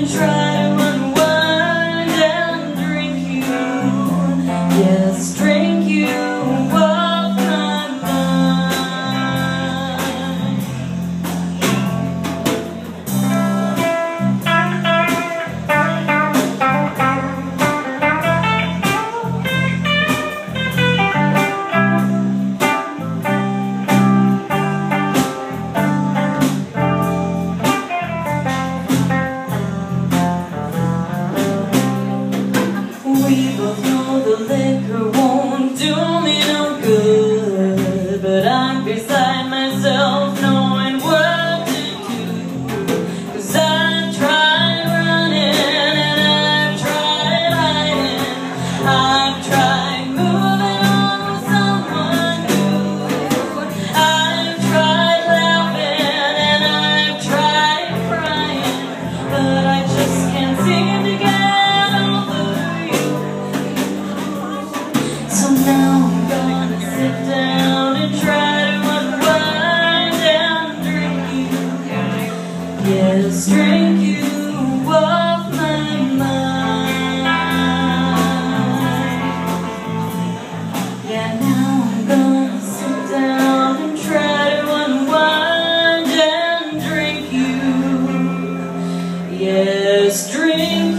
and try to unwind and drink you. Yes, drink you off my mind. We both know the liquor won't do me no good, but I'm beside myself knowing what to do. 'Cause I've tried running and I've tried hiding, I've tried moving on with someone new, I've tried laughing and I've tried crying, but I just can't seem to get over you. So now I'm gonna sit down and try to unwind and drink you. Yes, drink you off my mind. Yeah, now I'm gonna sit down and try to unwind and drink you. Yes, drink